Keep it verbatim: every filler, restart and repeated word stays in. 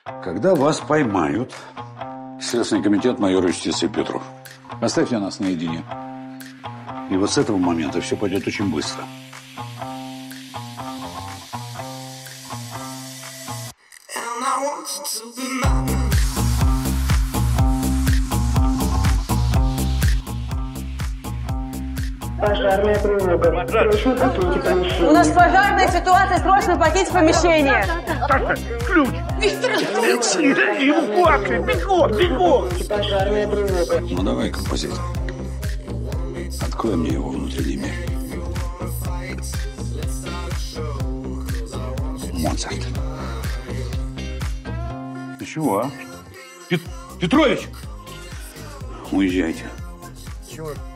Когда вас поймают, Следственный комитет майор юстиции Петров, оставьте нас наедине. И вот с этого момента все пойдет очень быстро. Пожарная тревога. Срочно покиньте помещение. У нас пожарная ситуация, срочно покиньте помещение. Так, ключ. Виктор, эвакуация, бегом, бегом. Пожарная тревога. Ну давай, композитор. Открой мне его внутренний мир. Моцарт. Ты чего, а? Пет Петрович! Уезжайте. Чего?